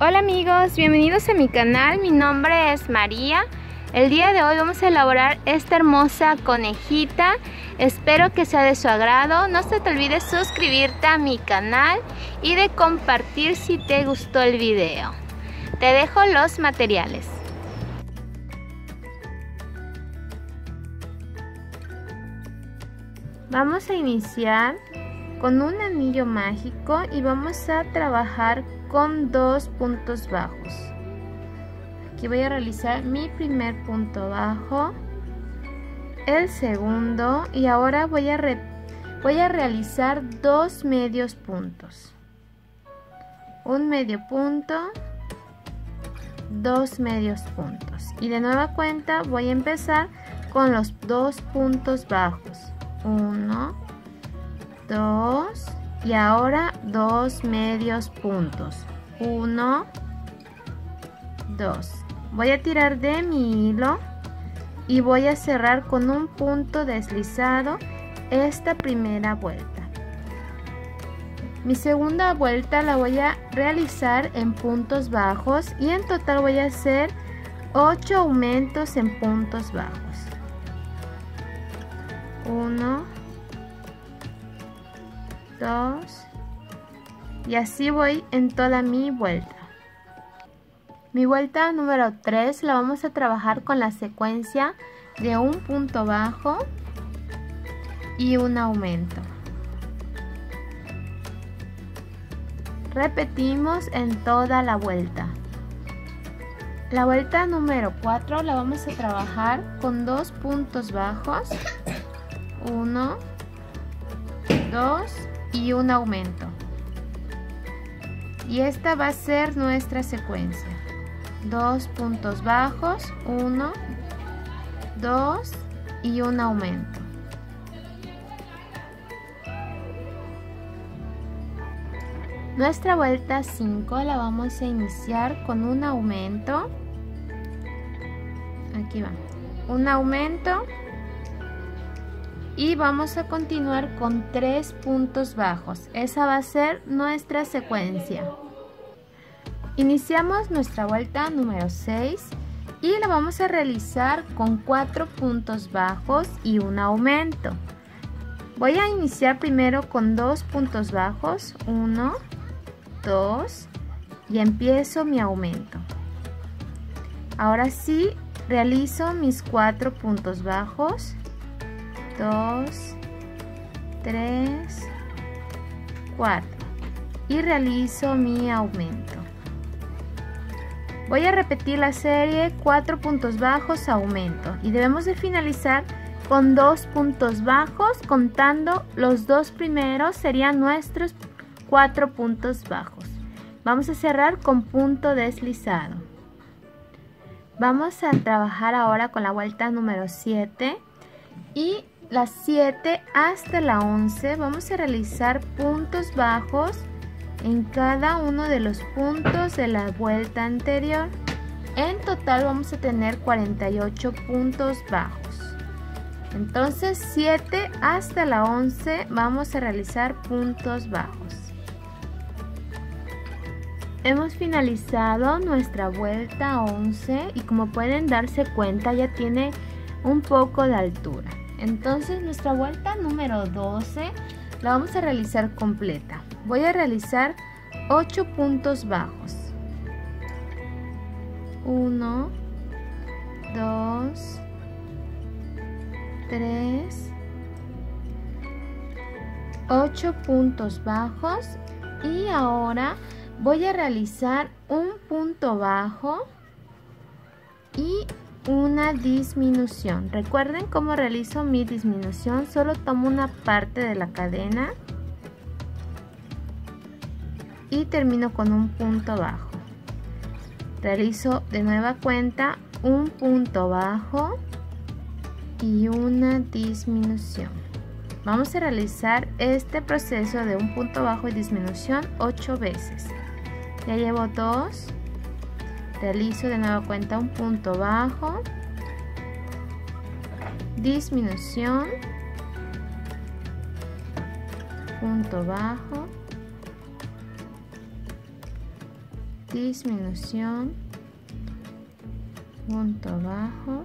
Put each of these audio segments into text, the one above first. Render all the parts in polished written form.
Hola amigos, bienvenidos a mi canal, mi nombre es María. El día de hoy vamos a elaborar esta hermosa conejita. Espero que sea de su agrado. No se te olvide suscribirte a mi canal y de compartir si te gustó el video. Te dejo los materiales. Vamos a iniciar con un anillo mágico y vamos a trabajar con 2 puntos bajos. Aquí voy a realizar mi primer punto bajo, el segundo, y ahora voy a realizar 2 medios puntos. Un medio punto, 2 medios puntos, y de nueva cuenta voy a empezar con los 2 puntos bajos. 1, 2 y ahora 2 medios puntos. 1, 2. Voy a tirar de mi hilo y voy a cerrar con un punto deslizado esta primera vuelta. Mi segunda vuelta la voy a realizar en puntos bajos y en total voy a hacer 8 aumentos en puntos bajos. 1, 2 y así voy en toda mi vuelta. Mi vuelta número 3 la vamos a trabajar con la secuencia de un punto bajo y un aumento. Repetimos en toda la vuelta. La vuelta número 4 la vamos a trabajar con 2 puntos bajos, 1, 2 y un aumento. Y esta va a ser nuestra secuencia. 2 puntos bajos, 1, 2 y un aumento. Nuestra vuelta 5 la vamos a iniciar con un aumento. Aquí va. Un aumento. Y vamos a continuar con 3 puntos bajos. Esa va a ser nuestra secuencia. Iniciamos nuestra vuelta número 6 y la vamos a realizar con 4 puntos bajos y un aumento. Voy a iniciar primero con 2 puntos bajos, 1, 2 y empiezo mi aumento. Ahora sí realizo mis 4 puntos bajos, 2, 3, 4 y realizo mi aumento. Voy a repetir la serie 4 puntos bajos, aumento, y debemos de finalizar con 2 puntos bajos, contando los 2 primeros serían nuestros 4 puntos bajos. Vamos a cerrar con punto deslizado. Vamos a trabajar ahora con la vuelta número 7 y las 7 hasta la 11 vamos a realizar puntos bajos en cada uno de los puntos de la vuelta anterior. En total vamos a tener 48 puntos bajos. Entonces 7 hasta la 11 vamos a realizar puntos bajos. Hemos finalizado nuestra vuelta 11 y como pueden darse cuenta ya tiene un poco de altura. Entonces nuestra vuelta número 12 la vamos a realizar completa. Voy a realizar 8 puntos bajos. 1, 2, 3, 8 puntos bajos y ahora voy a realizar un punto bajo y una disminución. Recuerden cómo realizo mi disminución, solo tomo una parte de la cadena y termino con un punto bajo. Realizo de nueva cuenta un punto bajo y una disminución. Vamos a realizar este proceso de un punto bajo y disminución 8 veces. Ya llevo 2. Realizo de nueva cuenta un punto bajo, disminución, punto bajo, disminución, punto bajo,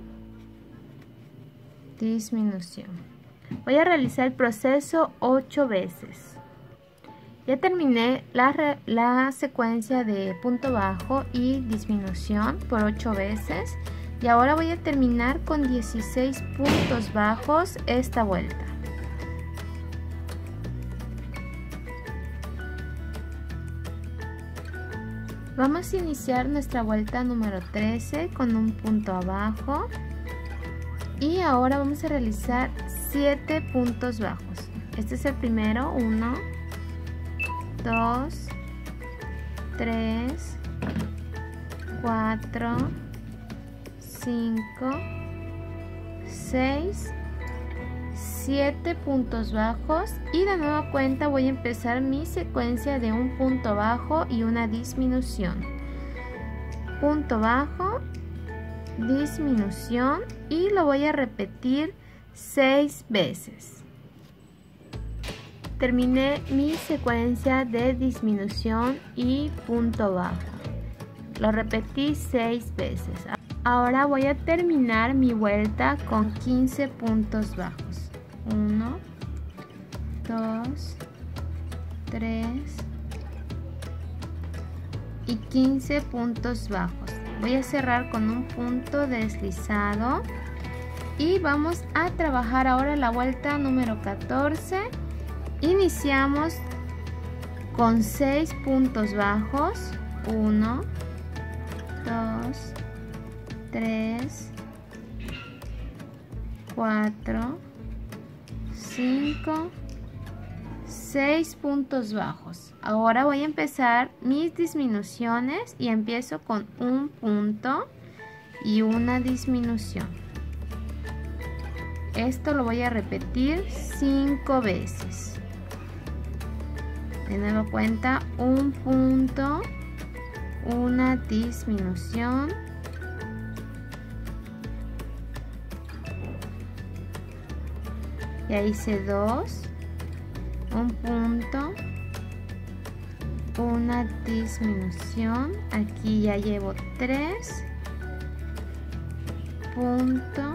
disminución. Voy a realizar el proceso 8 veces. Ya terminé la secuencia de punto bajo y disminución por 8 veces. Y ahora voy a terminar con 16 puntos bajos esta vuelta. Vamos a iniciar nuestra vuelta número 13 con un punto abajo. Y ahora vamos a realizar 7 puntos bajos. Este es el primero, 1, 2, 3, 4, 5, 6, 7 puntos bajos y de nueva cuenta voy a empezar mi secuencia de un punto bajo y una disminución. Punto bajo, disminución y lo voy a repetir 6 veces. Terminé mi secuencia de disminución y punto bajo. Lo repetí 6 veces. Ahora voy a terminar mi vuelta con 15 puntos bajos. 1, 2, 3 y 15 puntos bajos. Voy a cerrar con un punto deslizado y vamos a trabajar ahora la vuelta número 14. Iniciamos con 6 puntos bajos. 1, 2, 3, 4, 5, 6 puntos bajos. Ahora voy a empezar mis disminuciones y empiezo con un punto y una disminución. Esto lo voy a repetir 5 veces. De nuevo cuenta, un punto, una disminución, ya hice 2, un punto, una disminución, aquí ya llevo 3, punto,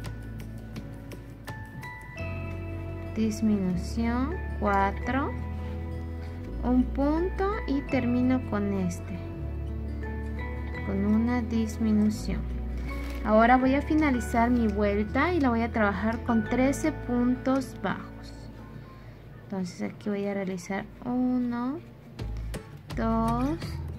disminución, 4, un punto y termino con este, con una disminución. Ahora voy a finalizar mi vuelta y la voy a trabajar con 13 puntos bajos. Entonces aquí voy a realizar 1, 2,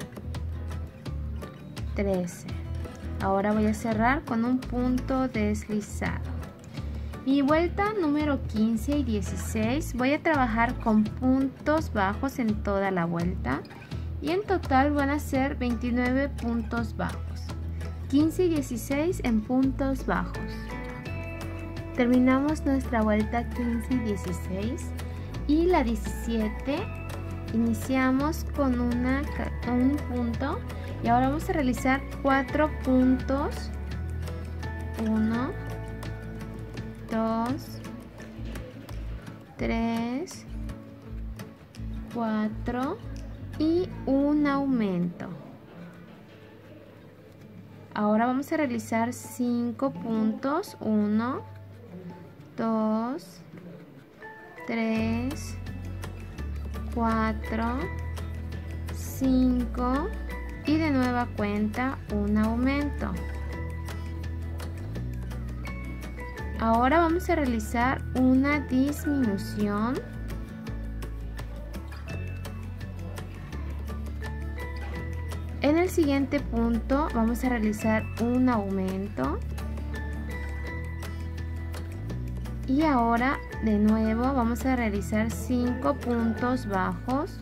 13. Ahora voy a cerrar con un punto deslizado. Mi vuelta número 15 y 16 voy a trabajar con puntos bajos en toda la vuelta y en total van a ser 29 puntos bajos. 15 y 16 en puntos bajos. Terminamos nuestra vuelta 15 y 16 y la 17 iniciamos con un punto y ahora vamos a realizar 4 puntos. 1, 2, 3, 4 y un aumento. Ahora vamos a realizar 5 puntos. 1, 2, 3, 4, 5 y de nueva cuenta un aumento. Ahora vamos a realizar una disminución. En el siguiente punto vamos a realizar un aumento. Y ahora de nuevo vamos a realizar 5 puntos bajos.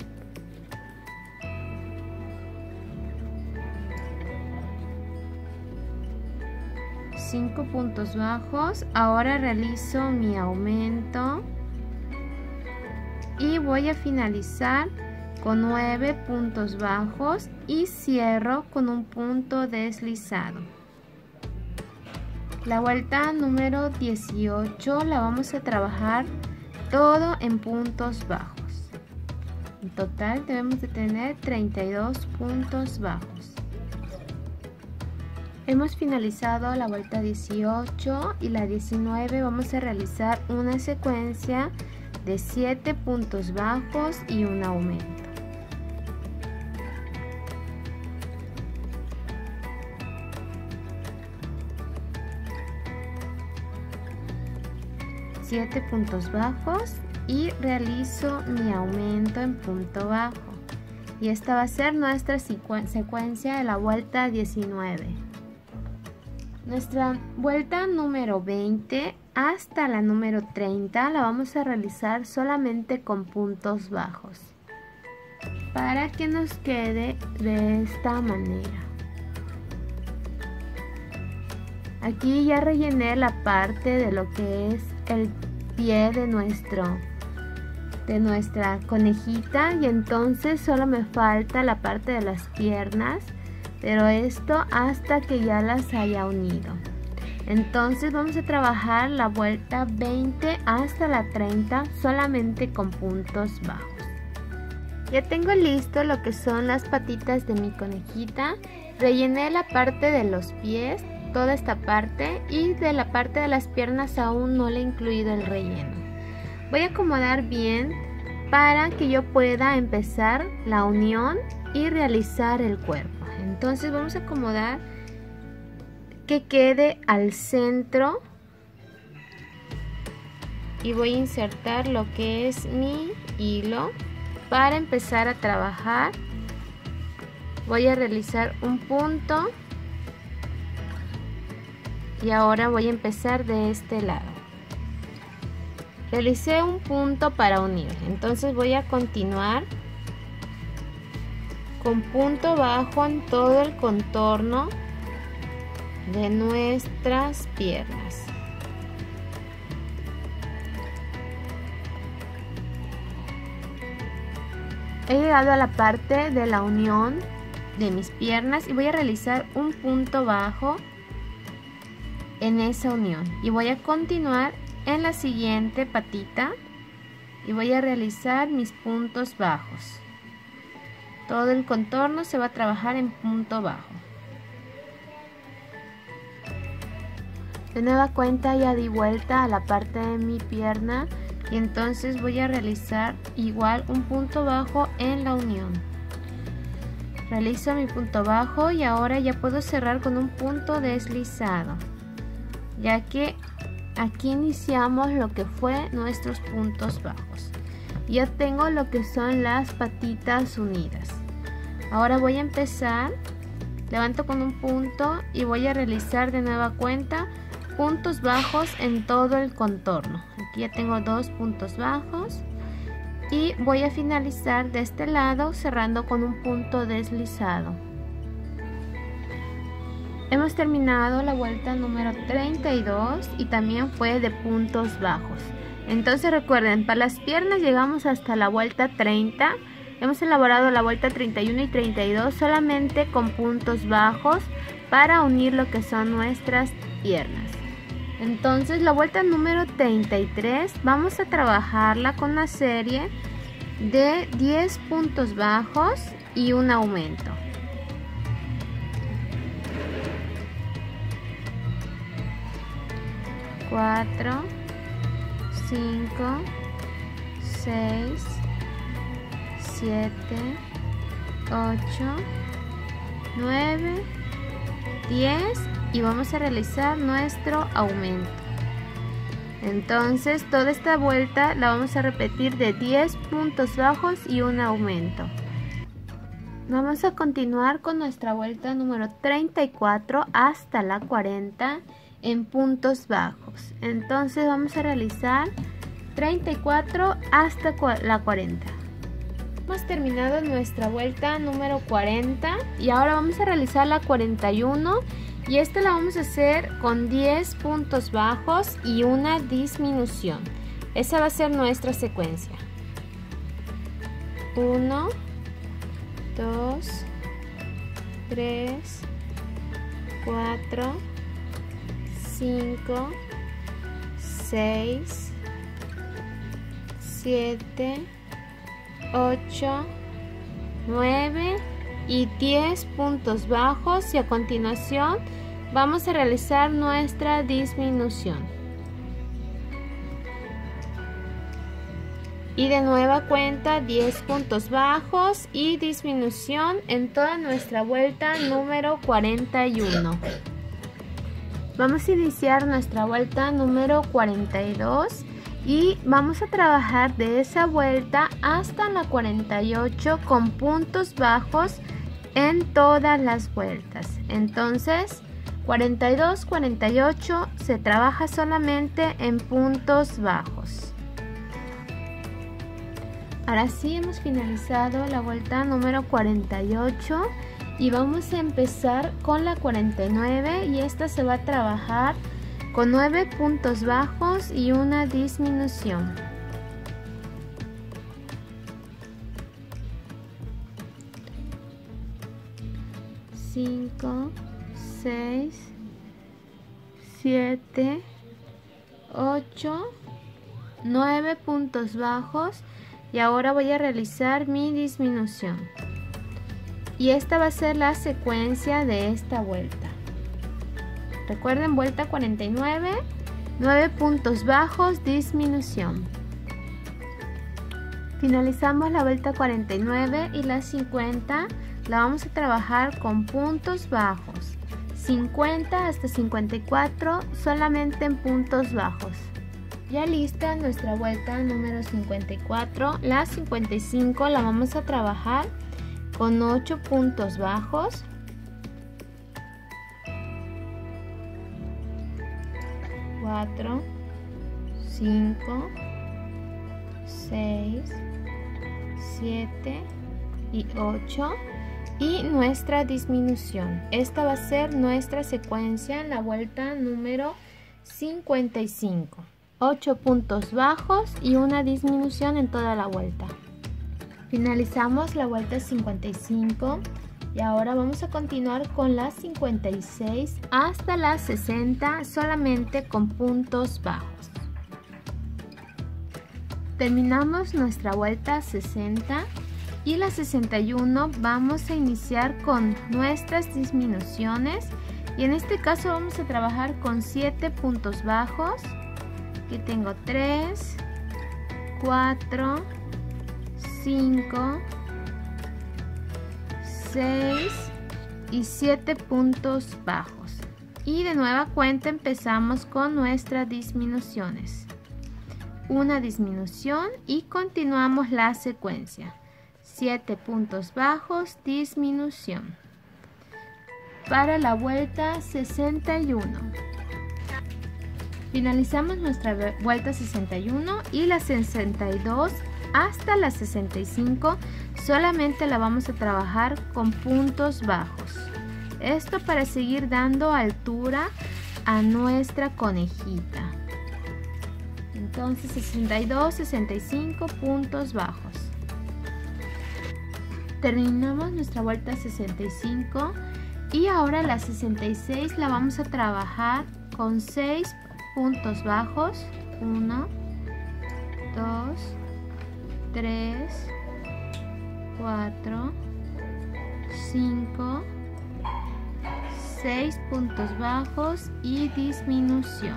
Puntos bajos. Ahora realizo mi aumento y voy a finalizar con 9 puntos bajos y cierro con un punto deslizado. La vuelta número 18 la vamos a trabajar todo en puntos bajos. En total debemos de tener 32 puntos bajos. Hemos finalizado la vuelta 18 y la 19 vamos a realizar una secuencia de 7 puntos bajos y un aumento. Siete puntos bajos y realizo mi aumento en punto bajo, y esta va a ser nuestra secuencia de la vuelta 19. Nuestra vuelta número 20 hasta la número 30 la vamos a realizar solamente con puntos bajos, para que nos quede de esta manera. Aquí ya rellené la parte de lo que es el pie de nuestra conejita, y entonces solo me falta la parte de las piernas, pero esto hasta que ya las haya unido. Entonces vamos a trabajar la vuelta 20 hasta la 30 solamente con puntos bajos. Ya tengo listo lo que son las patitas de mi conejita. Rellené la parte de los pies, toda esta parte, y de la parte de las piernas aún no le he incluido el relleno. Voy a acomodar bien para que yo pueda empezar la unión y realizar el cuerpo. Entonces vamos a acomodar que quede al centro y voy a insertar lo que es mi hilo para empezar a trabajar. Voy a realizar un punto y ahora voy a empezar de este lado. Realicé un punto para unir, entonces voy a continuar con punto bajo en todo el contorno de nuestras piernas. He llegado a la parte de la unión de mis piernas y voy a realizar un punto bajo en esa unión, y voy a continuar en la siguiente patita y voy a realizar mis puntos bajos. Todo el contorno se va a trabajar en punto bajo. De nueva cuenta ya di vuelta a la parte de mi pierna y entonces voy a realizar igual un punto bajo en la unión. Realizo mi punto bajo y ahora ya puedo cerrar con un punto deslizado, ya que aquí iniciamos lo que fue nuestros puntos bajos. Ya tengo lo que son las patitas unidas. Ahora voy a empezar, levanto con un punto y voy a realizar de nueva cuenta puntos bajos en todo el contorno. Aquí ya tengo 2 puntos bajos y voy a finalizar de este lado cerrando con un punto deslizado. Hemos terminado la vuelta número 32 y también fue de puntos bajos. Entonces recuerden, para las piernas llegamos hasta la vuelta 30. Hemos elaborado la vuelta 31 y 32 solamente con puntos bajos para unir lo que son nuestras piernas. Entonces la vuelta número 33 vamos a trabajarla con una serie de 10 puntos bajos y un aumento. Cuatro, 5, 6, 7, 8, 9, 10 y vamos a realizar nuestro aumento. Entonces toda esta vuelta la vamos a repetir de 10 puntos bajos y un aumento. Vamos a continuar con nuestra vuelta número 34 hasta la 40 en puntos bajos. Entonces vamos a realizar 34 hasta la 40. Hemos terminado nuestra vuelta número 40 y ahora vamos a realizar la 41 y esta la vamos a hacer con 10 puntos bajos y una disminución. Esa va a ser nuestra secuencia. 1, 2, 3, 4, 5, 6, 7, 8, 9 y 10 puntos bajos, y a continuación vamos a realizar nuestra disminución. Y de nueva cuenta 10 puntos bajos y disminución en toda nuestra vuelta número 41. Vamos a iniciar nuestra vuelta número 42 y vamos a trabajar de esa vuelta hasta la 48 con puntos bajos en todas las vueltas. Entonces 42, 48 se trabaja solamente en puntos bajos. Ahora sí, hemos finalizado la vuelta número 48 y vamos a empezar con la 49, y esta se va a trabajar con 9 puntos bajos y una disminución. Cinco, 6, 7, 8, 9 puntos bajos, y ahora voy a realizar mi disminución. Y esta va a ser la secuencia de esta vuelta. Recuerden, vuelta 49, 9 puntos bajos, disminución. Finalizamos la vuelta 49 y la 50 la vamos a trabajar con puntos bajos. 50 hasta 54 solamente en puntos bajos. Ya lista nuestra vuelta número 54, la 55 la vamos a trabajar con 8 puntos bajos. 4, 5, 6, 7 y 8, y nuestra disminución. Esta va a ser nuestra secuencia en la vuelta número 55. 8 puntos bajos y una disminución en toda la vuelta. Finalizamos la vuelta 55 y ahora vamos a continuar con la 56 hasta la 60 solamente con puntos bajos. Terminamos nuestra vuelta 60 y la 61 vamos a iniciar con nuestras disminuciones, y en este caso vamos a trabajar con 7 puntos bajos. Aquí tengo 3, 4, 5, 6 y 7 puntos bajos. Y de nueva cuenta empezamos con nuestras disminuciones. Una disminución y continuamos la secuencia. 7 puntos bajos, disminución. Para la vuelta 61. Finalizamos nuestra vuelta 61 y la 62 hasta la 65 solamente la vamos a trabajar con puntos bajos. Esto para seguir dando altura a nuestra conejita. Entonces 62, 65 puntos bajos. Terminamos nuestra vuelta 65 y ahora la 66 la vamos a trabajar con 6 puntos bajos. 1, 2, 3, 4, 5, 6 puntos bajos y disminución.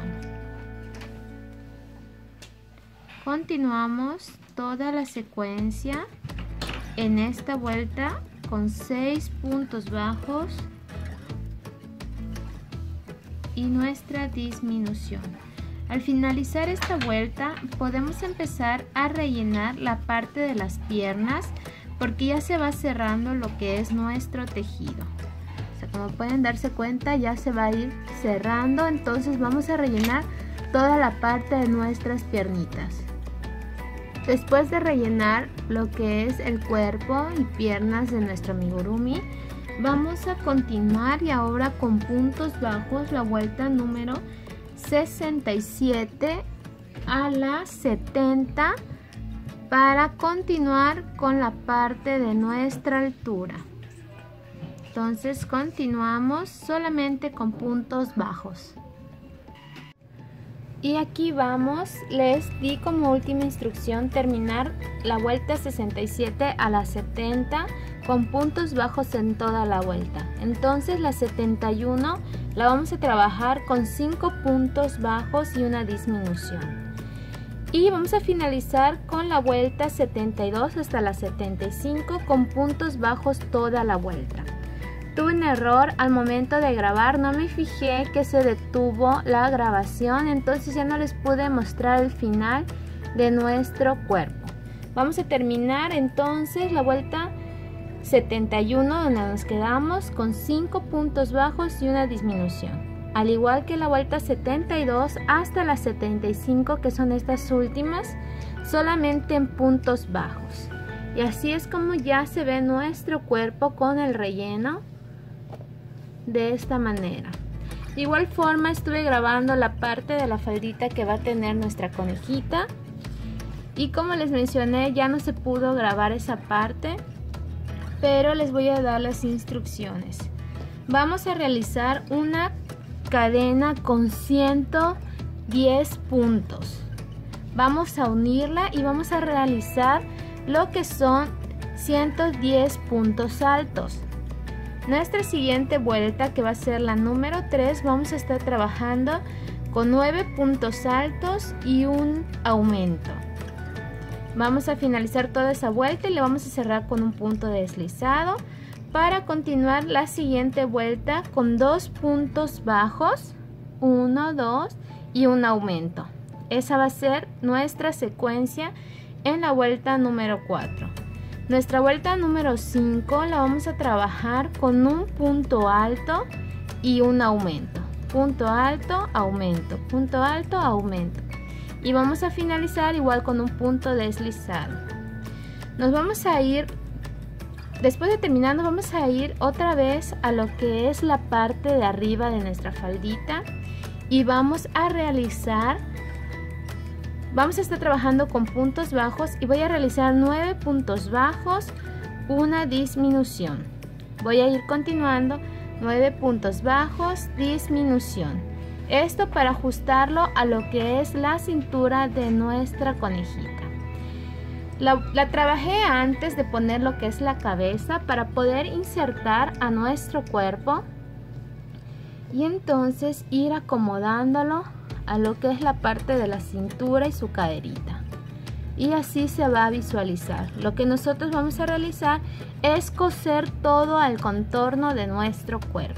Continuamos toda la secuencia en esta vuelta con 6 puntos bajos y nuestra disminución. Al finalizar esta vuelta podemos empezar a rellenar la parte de las piernas, porque ya se va cerrando lo que es nuestro tejido. O sea, como pueden darse cuenta, ya se va a ir cerrando. Entonces vamos a rellenar toda la parte de nuestras piernitas. Después de rellenar lo que es el cuerpo y piernas de nuestro amigurumi, vamos a continuar y ahora con puntos bajos la vuelta número 67 a la 70 para continuar con la parte de nuestra altura. Entonces continuamos solamente con puntos bajos. Y aquí vamos, les di como última instrucción terminar la vuelta 67 a la 70 con puntos bajos en toda la vuelta. Entonces la 71 la vamos a trabajar con 5 puntos bajos y una disminución. Y vamos a finalizar con la vuelta 72 hasta la 75 con puntos bajos toda la vuelta. Tuve un error al momento de grabar, no me fijé que se detuvo la grabación, entonces ya no les pude mostrar el final de nuestro cuerpo. Vamos a terminar entonces la vuelta 71 donde nos quedamos con 5 puntos bajos y una disminución. Al igual que la vuelta 72 hasta la 75, que son estas últimas, solamente en puntos bajos. Y así es como ya se ve nuestro cuerpo con el relleno. De esta manera. De igual forma estuve grabando la parte de la faldita que va a tener nuestra conejita, y como les mencioné ya no se pudo grabar esa parte, pero les voy a dar las instrucciones. Vamos a realizar una cadena con 110 puntos. Vamos a unirla y vamos a realizar lo que son 110 puntos altos. Nuestra siguiente vuelta, que va a ser la número 3, vamos a estar trabajando con 9 puntos altos y un aumento. Vamos a finalizar toda esa vuelta y le vamos a cerrar con un punto deslizado para continuar la siguiente vuelta con 2 puntos bajos, 1, 2 y un aumento. Esa va a ser nuestra secuencia en la vuelta número 4. Nuestra vuelta número 5 la vamos a trabajar con un punto alto y un aumento. Punto alto, aumento, punto alto, aumento. Y vamos a finalizar igual con un punto deslizado. Nos vamos a ir, después de terminar, nos vamos a ir otra vez a lo que es la parte de arriba de nuestra faldita y vamos a realizar. Vamos a estar trabajando con puntos bajos y voy a realizar 9 puntos bajos, una disminución. Voy a ir continuando 9 puntos bajos, disminución. Esto para ajustarlo a lo que es la cintura de nuestra conejita. La trabajé antes de poner lo que es la cabeza para poder insertar a nuestro cuerpo y entonces ir acomodándolo a lo que es la parte de la cintura y su caderita, y así se va a visualizar. Lo que nosotros vamos a realizar es coser todo al contorno de nuestro cuerpo.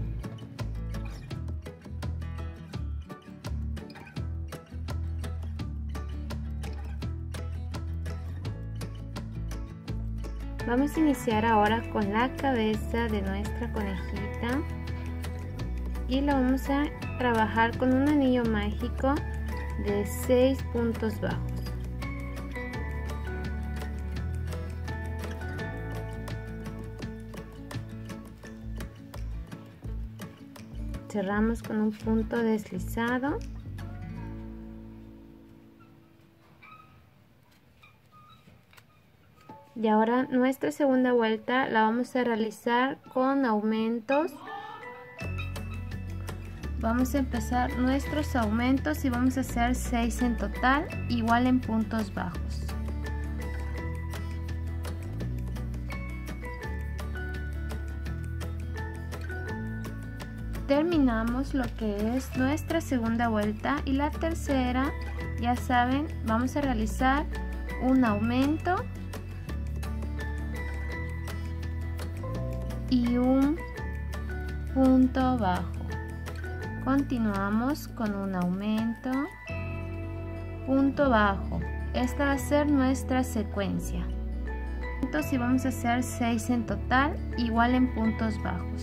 Vamos a iniciar ahora con la cabeza de nuestra conejita y la vamos a trabajar con un anillo mágico de 6 puntos bajos. Cerramos con un punto deslizado. Y ahora nuestra segunda vuelta la vamos a realizar con aumentos. Vamos a empezar nuestros aumentos y vamos a hacer 6 en total, igual en puntos bajos. Terminamos lo que es nuestra segunda vuelta y la tercera, ya saben, vamos a realizar un aumento y un punto bajo. Continuamos con un aumento, punto bajo. Esta va a ser nuestra secuencia. Y vamos a hacer 6 en total, igual en puntos bajos.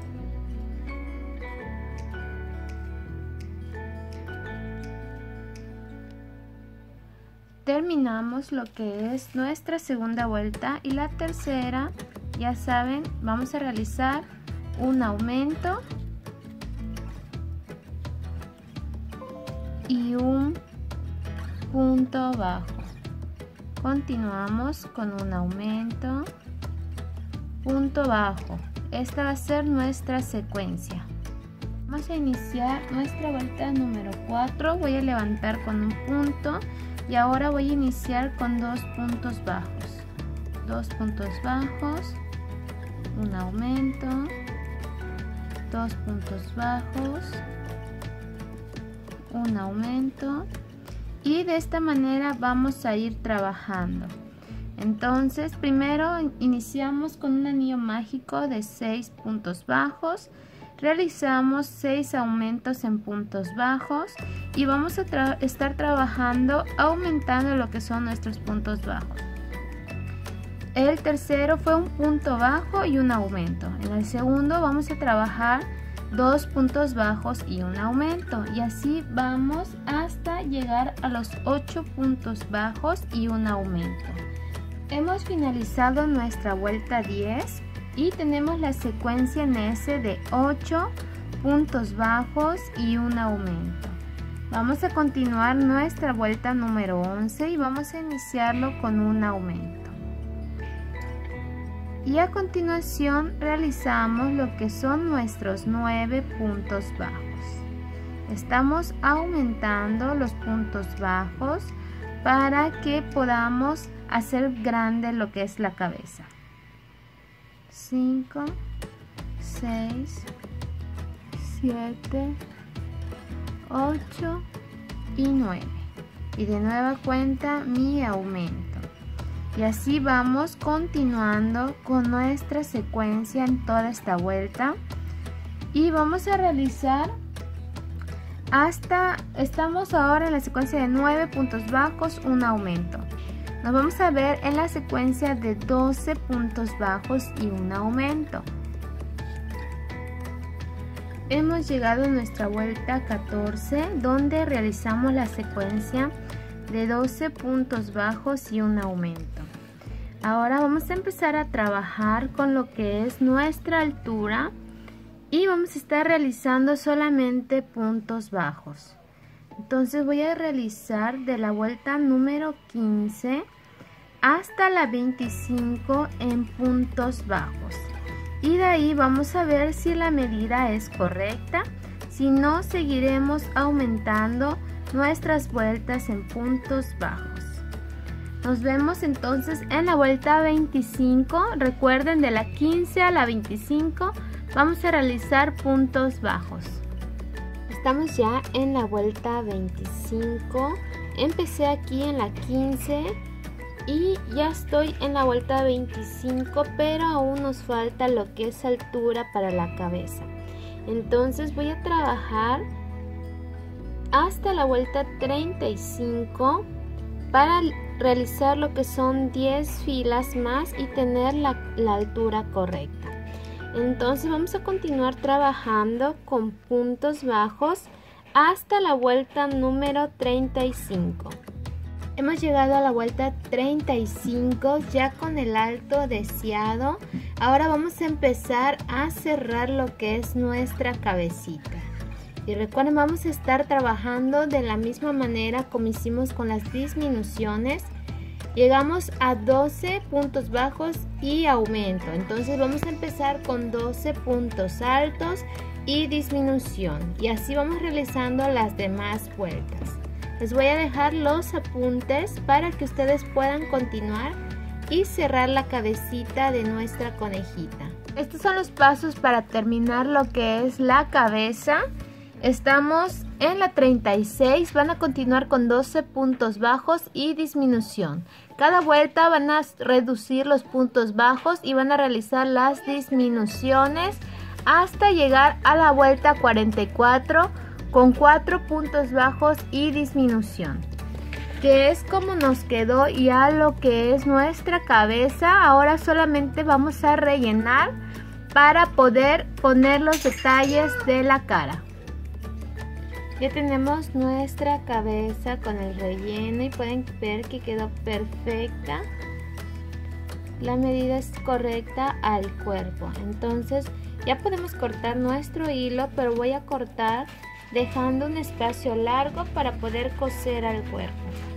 Terminamos lo que es nuestra segunda vuelta y la tercera, ya saben, vamos a realizar un aumento y un punto bajo. Continuamos con un aumento, punto bajo. Esta va a ser nuestra secuencia. Vamos a iniciar nuestra vuelta número 4. Voy a levantar con un punto y ahora voy a iniciar con 2 puntos bajos. 2 puntos bajos, un aumento, 2 puntos bajos, un aumento, y de esta manera vamos a ir trabajando. Entonces primero iniciamos con un anillo mágico de 6 puntos bajos, realizamos 6 aumentos en puntos bajos y vamos a estar trabajando aumentando lo que son nuestros puntos bajos. El tercero fue un punto bajo y un aumento. En el segundo vamos a trabajar 2 puntos bajos y un aumento, y así vamos hasta llegar a los 8 puntos bajos y un aumento. Hemos finalizado nuestra vuelta 10 y tenemos la secuencia en S de 8 puntos bajos y un aumento. Vamos a continuar nuestra vuelta número 11 y vamos a iniciarlo con un aumento. Y a continuación realizamos lo que son nuestros 9 puntos bajos. Estamos aumentando los puntos bajos para que podamos hacer grande lo que es la cabeza. 5, 6, 7, 8 y 9. Y de nueva cuenta mi aumento. Y así vamos continuando con nuestra secuencia en toda esta vuelta. Y vamos a realizar estamos ahora en la secuencia de 9 puntos bajos, un aumento. Nos vamos a ver en la secuencia de 12 puntos bajos y un aumento. Hemos llegado a nuestra vuelta 14, donde realizamos la secuencia de 12 puntos bajos y un aumento. Ahora vamos a empezar a trabajar con lo que es nuestra altura y vamos a estar realizando solamente puntos bajos. Entonces voy a realizar de la vuelta número 15 hasta la 25 en puntos bajos. Y de ahí vamos a ver si la medida es correcta. Si no, seguiremos aumentando nuestras vueltas en puntos bajos. Nos vemos entonces en la vuelta 25. Recuerden, de la 15 a la 25 vamos a realizar puntos bajos. Estamos ya en la vuelta 25. Empecé aquí en la 15 y ya estoy en la vuelta 25, pero aún nos falta lo que es altura para la cabeza. Entonces voy a trabajar hasta la vuelta 35 para realizar lo que son 10 filas más y tener la altura correcta. Entonces vamos a continuar trabajando con puntos bajos hasta la vuelta número 35. Hemos llegado a la vuelta 35 ya con el alto deseado. Ahora vamos a empezar a cerrar lo que es nuestra cabecita. Y recuerden, vamos a estar trabajando de la misma manera como hicimos con las disminuciones. Llegamos a 12 puntos bajos y aumento. Entonces vamos a empezar con 12 puntos altos y disminución. Y así vamos realizando las demás vueltas. Les voy a dejar los apuntes para que ustedes puedan continuar y cerrar la cabecita de nuestra conejita. Estos son los pasos para terminar lo que es la cabeza. Estamos en la 36, van a continuar con 12 puntos bajos y disminución. Cada vuelta van a reducir los puntos bajos y van a realizar las disminuciones hasta llegar a la vuelta 44 con 4 puntos bajos y disminución. Que es como nos quedó ya lo que es nuestra cabeza. Ahora solamente vamos a rellenar para poder poner los detalles de la cara. Ya tenemos nuestra cabeza con el relleno y pueden ver que quedó perfecta. La medida es correcta al cuerpo. Entonces ya podemos cortar nuestro hilo, pero voy a cortar dejando un espacio largo para poder coser al cuerpo.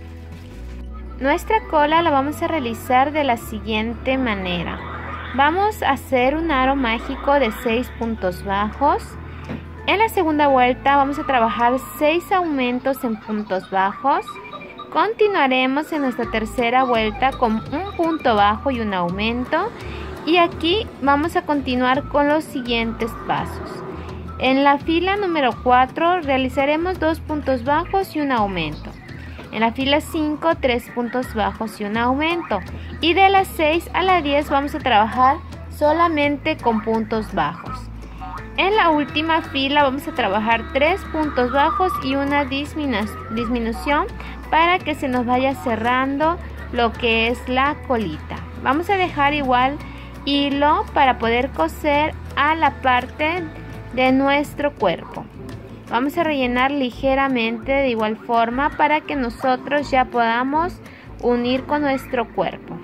Nuestra cola la vamos a realizar de la siguiente manera. Vamos a hacer un aro mágico de 6 puntos bajos En la segunda vuelta vamos a trabajar 6 aumentos en puntos bajos. Continuaremos en nuestra tercera vuelta con un punto bajo y un aumento. Y aquí vamos a continuar con los siguientes pasos. En la fila número 4 realizaremos 2 puntos bajos y un aumento. En la fila 5, 3 puntos bajos y un aumento. Y de las 6 a la 10 vamos a trabajar solamente con puntos bajos. En la última fila vamos a trabajar 3 puntos bajos y una disminución para que se nos vaya cerrando lo que es la colita. Vamos a dejar igual hilo para poder coser a la parte de nuestro cuerpo. Vamos a rellenar ligeramente de igual forma para que nosotros ya podamos unir con nuestro cuerpo.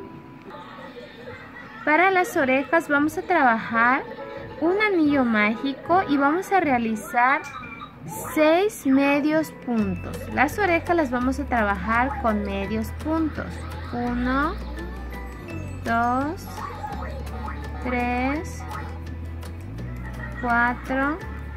Para las orejas vamos a trabajar un anillo mágico y vamos a realizar 6 medios puntos. Las orejas las vamos a trabajar con medios puntos. 1, 2, 3, 4,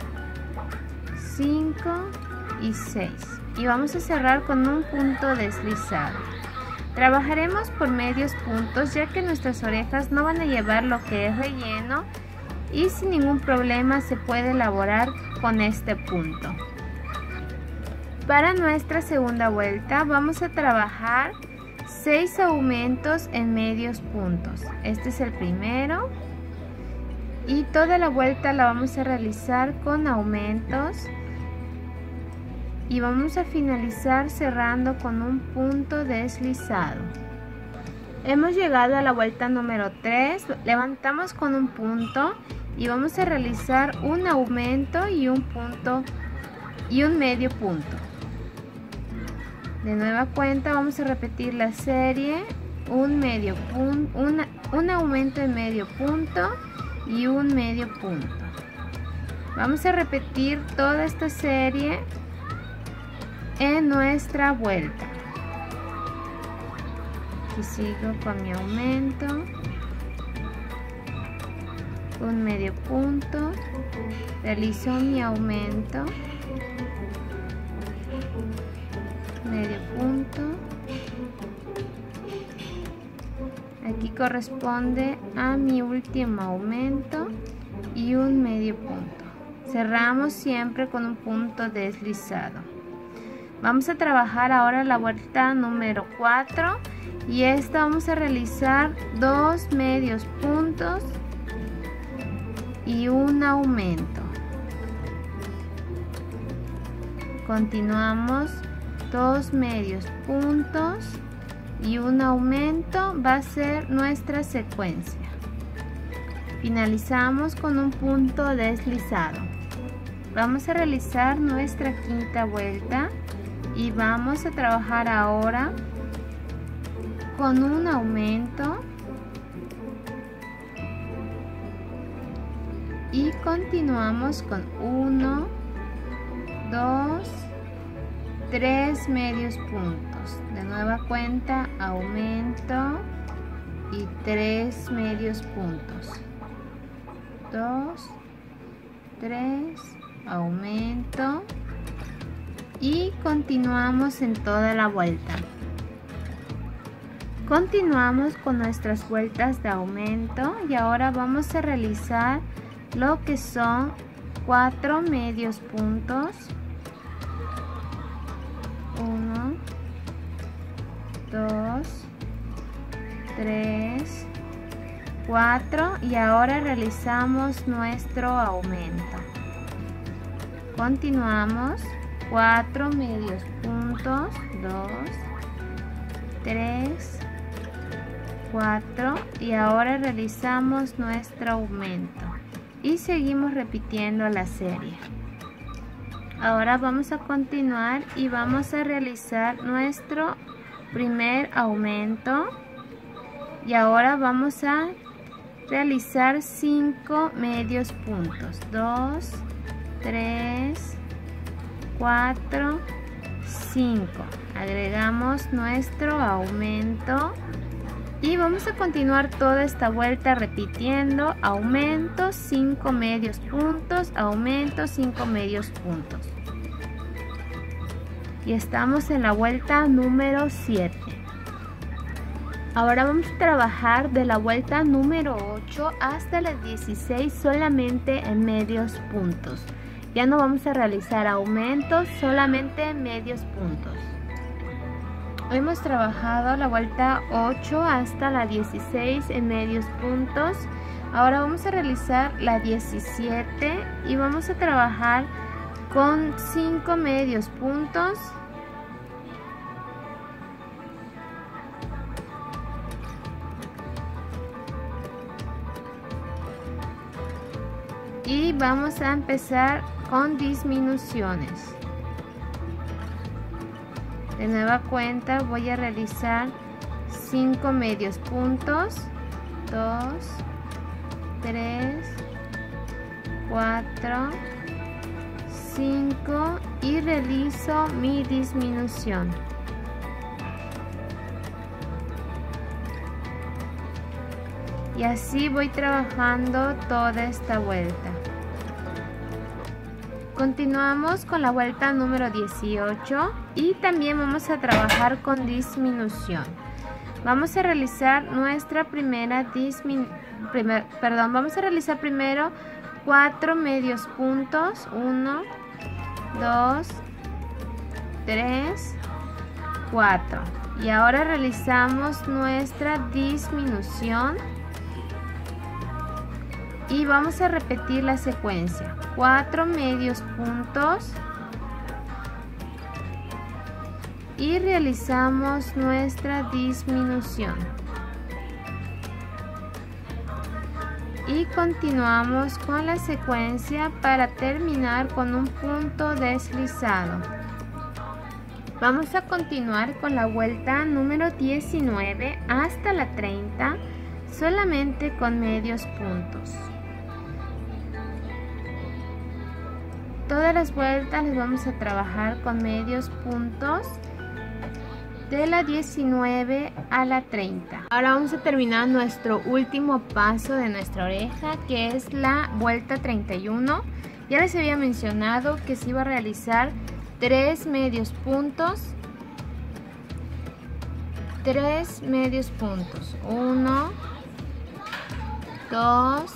5 y 6. Y vamos a cerrar con un punto deslizado. Trabajaremos por medios puntos ya que nuestras orejas no van a llevar lo que es relleno y sin ningún problema se puede elaborar con este punto. Para nuestra segunda vuelta vamos a trabajar 6 aumentos en medios puntos. Este es el primero y toda la vuelta la vamos a realizar con aumentos y vamos a finalizar cerrando con un punto deslizado. Hemos llegado a la vuelta número 3, levantamos con un punto y vamos a realizar un aumento y un punto y un medio punto. De nueva cuenta vamos a repetir la serie, un aumento en medio punto y un medio punto. Vamos a repetir toda esta serie en nuestra vuelta. Aquí sigo con mi aumento, un medio punto, realizo mi aumento, medio punto, aquí corresponde a mi último aumento y un medio punto. Cerramos siempre con un punto deslizado. Vamos a trabajar ahora la vuelta número 4 y esta vamos a realizar 2 medios puntos y un aumento. Continuamos 2 medios puntos y un aumento va a ser nuestra secuencia. Finalizamos con un punto deslizado. Vamos a realizar nuestra quinta vuelta y vamos a trabajar ahora con un aumento y continuamos con 1, 2, 3 medios puntos. De nueva cuenta, aumento y 3 medios puntos. 2, 3, aumento y continuamos en toda la vuelta. Continuamos con nuestras vueltas de aumento y ahora vamos a realizar lo que son 4 medios puntos. 1, 2, 3, 4 y ahora realizamos nuestro aumento. Continuamos 4 medios puntos, 2, 3, 4 y ahora realizamos nuestro aumento y seguimos repitiendo la serie. Ahora vamos a continuar y vamos a realizar nuestro primer aumento y ahora vamos a realizar 5 medios puntos, 2, 3, 4, 5. Agregamos nuestro aumento Y vamos a continuar toda esta vuelta repitiendo aumento, 5 medios puntos, aumento, 5 medios puntos. Y estamos en la vuelta número 7. Ahora vamos a trabajar de la vuelta número 8 hasta la 16 solamente en medios puntos. Ya no vamos a realizar aumentos, solamente medios puntos. Hoy hemos trabajado la vuelta 8 hasta la 16 en medios puntos. Ahora vamos a realizar la 17 y vamos a trabajar con 5 medios puntos. Y vamos a empezar con disminuciones. De nueva cuenta voy a realizar 5 medios puntos, 2, 3, 4, 5 y realizo mi disminución. Y así voy trabajando toda esta vuelta. Continuamos con la vuelta número 18 y también vamos a trabajar con disminución. Vamos a realizar nuestra vamos a realizar primero 4 medios puntos, 1, 2, 3, 4. Y ahora realizamos nuestra disminución. Y vamos a repetir la secuencia, 4 medios puntos y realizamos nuestra disminución y continuamos con la secuencia para terminar con un punto deslizado. Vamos a continuar con la vuelta número 19 hasta la 30 solamente con medios puntos. Todas las vueltas las vamos a trabajar con medios puntos de la 19 a la 30. Ahora vamos a terminar nuestro último paso de nuestra oreja, que es la vuelta 31. Ya les había mencionado que se iba a realizar 3 medios puntos. 3 medios puntos. 1, 2,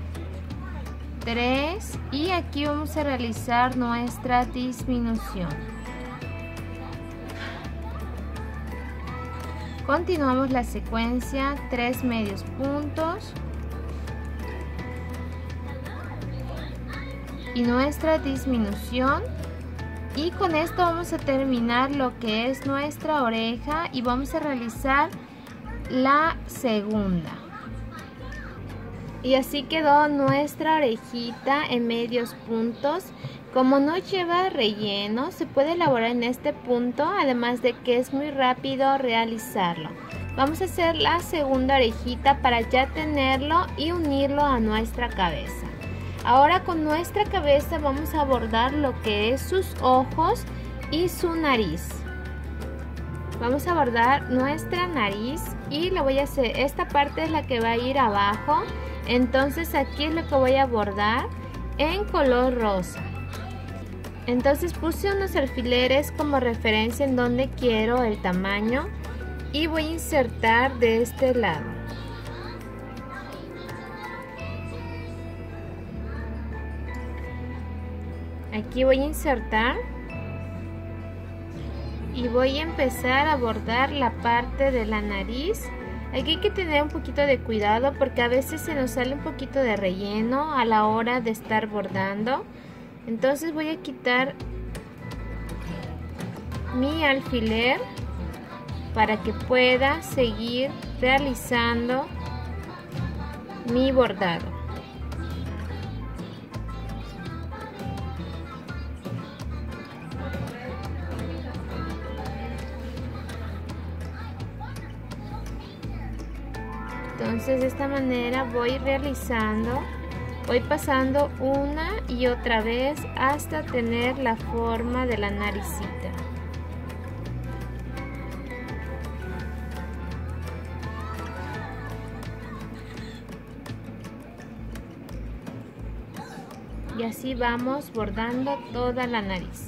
3 y aquí vamos a realizar nuestra disminución. Continuamos la secuencia, 3 medios puntos y nuestra disminución, y con esto vamos a terminar lo que es nuestra oreja y vamos a realizar la segunda. Y así quedó nuestra orejita en medios puntos. Como no lleva relleno, se puede elaborar en este punto, además de que es muy rápido realizarlo. Vamos a hacer la segunda orejita para ya tenerlo y unirlo a nuestra cabeza. Ahora con nuestra cabeza vamos a bordar lo que es sus ojos y su nariz. Vamos a bordar nuestra nariz y lo voy a hacer, esta parte es la que va a ir abajo. Entonces aquí es lo que voy a bordar en color rosa. Entonces puse unos alfileres como referencia en donde quiero el tamaño y voy a insertar de este lado. Aquí voy a insertar y voy a empezar a bordar la parte de la nariz. Aquí hay que tener un poquito de cuidado porque a veces se nos sale un poquito de relleno a la hora de estar bordando. Entonces voy a quitar mi alfiler para que pueda seguir realizando mi bordado. Entonces de esta manera voy realizando, voy pasando una y otra vez hasta tener la forma de la naricita. y así vamos bordando toda la nariz.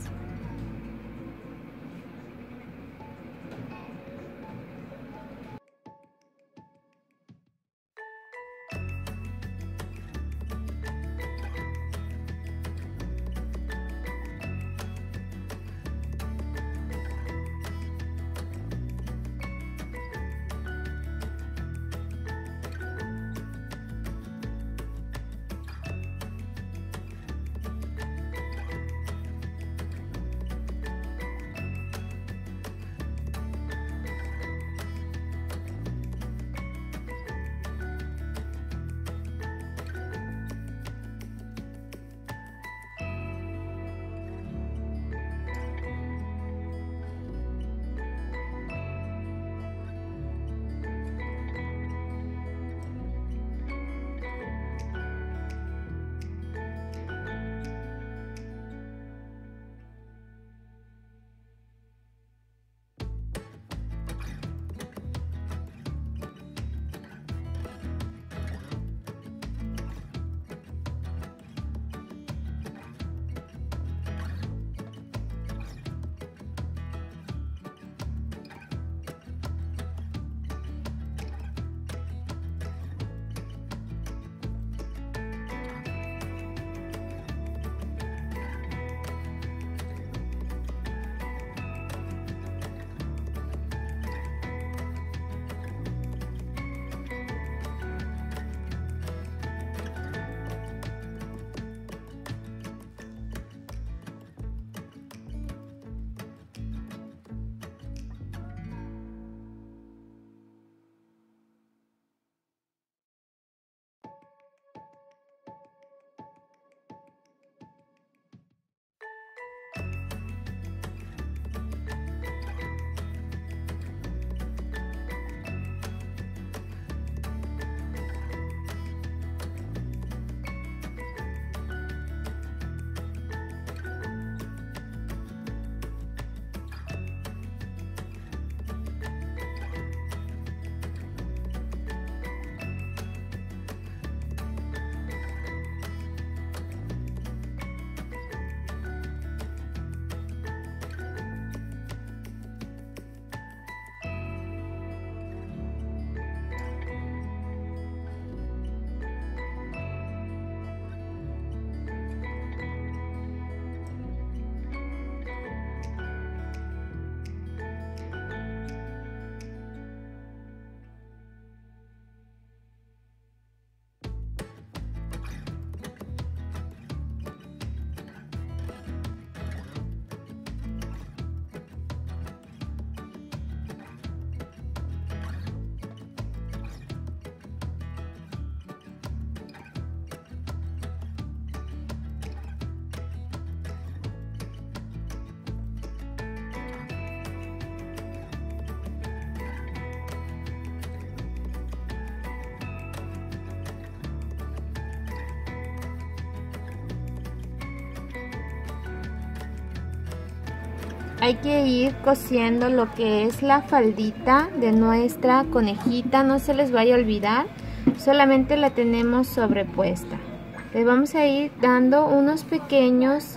Hay que ir cosiendo lo que es la faldita de nuestra conejita, no se les vaya a olvidar, solamente la tenemos sobrepuesta. Le vamos a ir dando unas pequeñas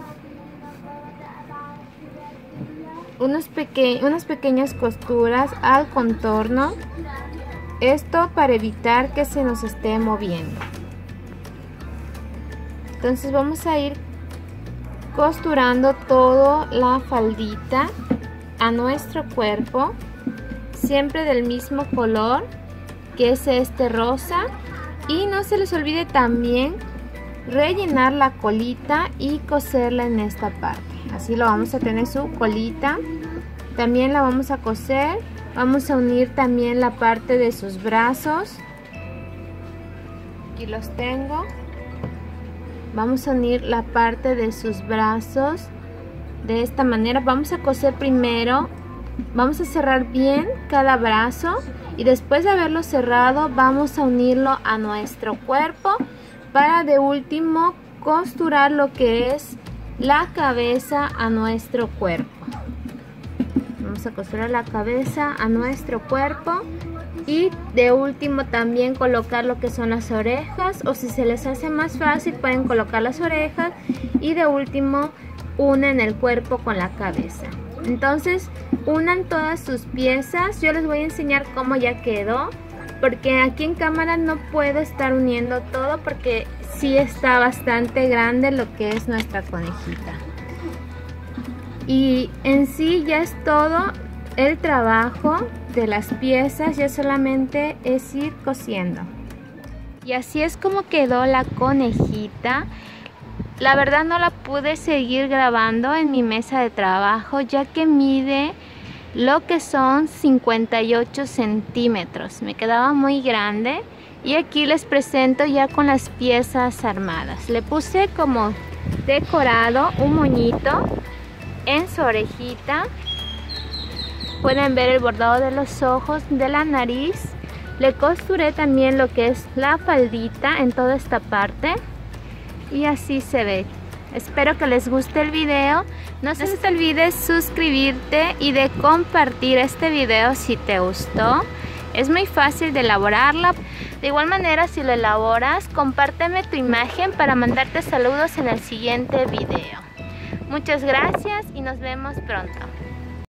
costuras al contorno, esto para evitar que se nos esté moviendo. Entonces vamos a ir costurando toda la faldita a nuestro cuerpo, siempre del mismo color que es este rosa, y no se les olvide también rellenar la colita y coserla en esta parte. Así lo vamos a tener su colita, también la vamos a coser. Vamos a unir también la parte de sus brazos, aquí los tengo. Vamos a unir la parte de sus brazos de esta manera. Vamos a coser primero, vamos a cerrar bien cada brazo y después de haberlo cerrado vamos a unirlo a nuestro cuerpo para de último costurar lo que es la cabeza a nuestro cuerpo. Vamos a costurar la cabeza a nuestro cuerpo Y de último también colocar lo que son las orejas, o si se les hace más fácil pueden colocar las orejas y de último unen el cuerpo con la cabeza. Entonces unan todas sus piezas. Yo les voy a enseñar cómo ya quedó, porque aquí en cámara no puedo estar uniendo todo porque sí está bastante grande lo que es nuestra conejita. Y en sí ya es todo el trabajo de las piezas, ya solamente es ir cosiendo. Y así es como quedó la conejita. La verdad no la pude seguir grabando en mi mesa de trabajo, ya que mide lo que son 58 centímetros. Me quedaba muy grande. Y aquí les presento ya con las piezas armadas. Le puse como decorado un moñito en su orejita. Pueden ver el bordado de los ojos, de la nariz. Le costuré también lo que es la faldita en toda esta parte. Y así se ve. Espero que les guste el video. No se te olvide suscribirte y de compartir este video si te gustó. Es muy fácil de elaborarla. De igual manera, si lo elaboras, compárteme tu imagen para mandarte saludos en el siguiente video. Muchas gracias y nos vemos pronto.